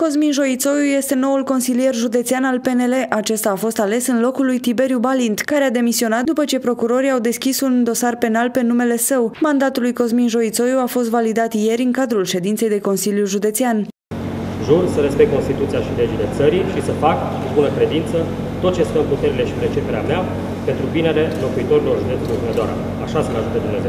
Cosmin Joițoiu este noul consilier județean al PNL. Acesta a fost ales în locul lui Tiberiu Balint, care a demisionat după ce procurorii au deschis un dosar penal pe numele său. Mandatul lui Cosmin Joițoiu a fost validat ieri în cadrul ședinței de Consiliu Județean. Jur să respect Constituția și legile țării și să fac cu bună credință tot ce stă în puterile și priceperea mea pentru binele locuitorilor județului Hunedoara. Așa să ne ajute Dumnezeu.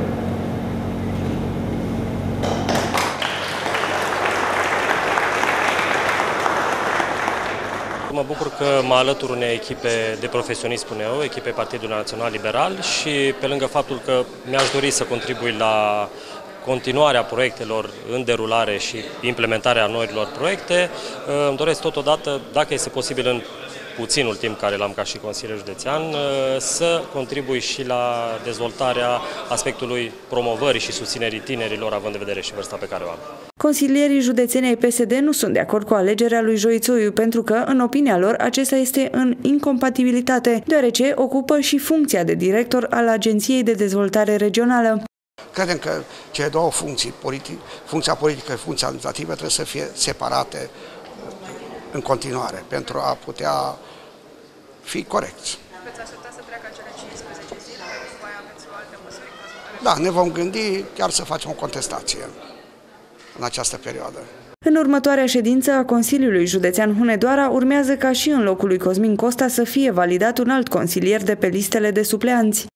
Mă bucur că mă alătur unei echipe de profesioniști, spune eu, echipe Partidului Național Liberal și pe lângă faptul că mi-aș dori să contribui la continuarea proiectelor în derulare și implementarea noilor proiecte, îmi doresc totodată, dacă este posibil în puținul timp care l-am ca și consilier județean, să contribui și la dezvoltarea aspectului promovării și susținerii tinerilor, având în vedere și vârsta pe care o am. Consilierii județeni ai PSD nu sunt de acord cu alegerea lui Joițoiu, pentru că, în opinia lor, acesta este în incompatibilitate, deoarece ocupă și funcția de director al Agenției de Dezvoltare Regională. Credem că cele două funcții, funcția politică și funcția administrativă, trebuie să fie separate în continuare, pentru a putea fi corecți. Veți aștepta să treacă cele 15 zile, după aia aveți o alte măsuri în cazul în care... Da, ne vom gândi chiar să facem o contestație în această perioadă. În următoarea ședință a Consiliului Județean Hunedoara urmează ca și în locul lui Cosmin Costa să fie validat un alt consilier de pe listele de supleanți.